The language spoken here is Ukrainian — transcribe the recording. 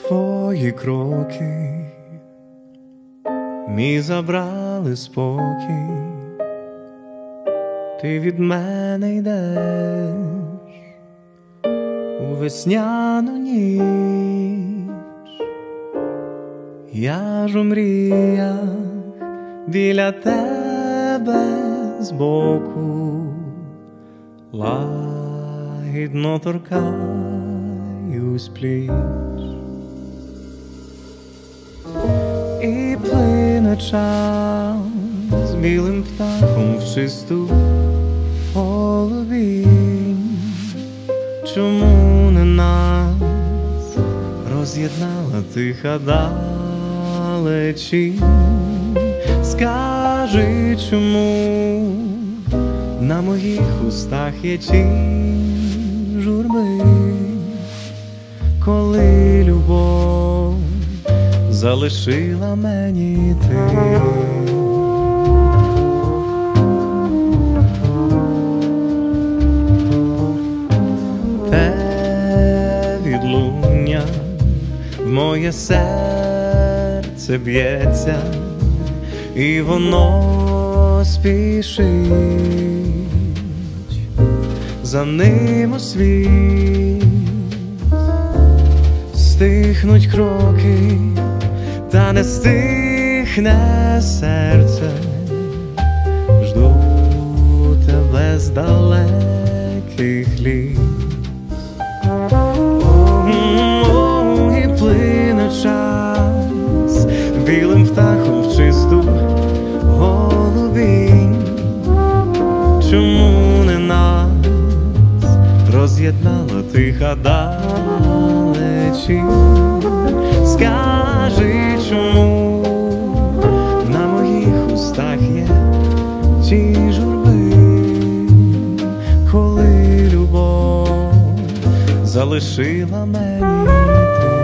Твої кроки мій забрали спокій, ти від мене йдеш у весняну ніч. Я ж у мріях біля тебе збоку лагідно торкаюсь пліч. І плине час з білим птахом в чисту голубінь. Чому не нас роз'єднала тиха далечінь? Скажи, чому на моїх устах є тінь журби, коли любов залишила мені ти. Те відлуння в моє серце б'ється, і воно спішить, за ним у світ. Стихнуть кроки, та не стихне серце. Жду тебе з далеких літ. І плине час білим птахом в чисту голубінь. Чому не нас роз'єднала тиха далечінь? Скажи, чому на моїх устах є ті журби, коли любов залишила мені ти.